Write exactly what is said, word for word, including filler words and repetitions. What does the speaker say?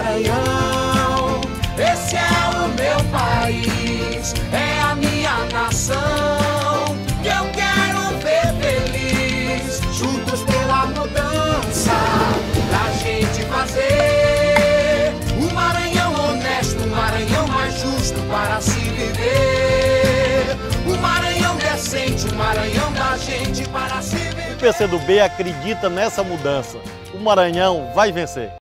Maranhão. Esse é o meu país, é a minha nação, que eu quero ver feliz, juntos pela mudança, pra gente fazer um Maranhão honesto, um Maranhão mais justo para se viver, um Maranhão decente, um Maranhão da gente para se viver. O P C do B acredita nessa mudança. O Maranhão vai vencer.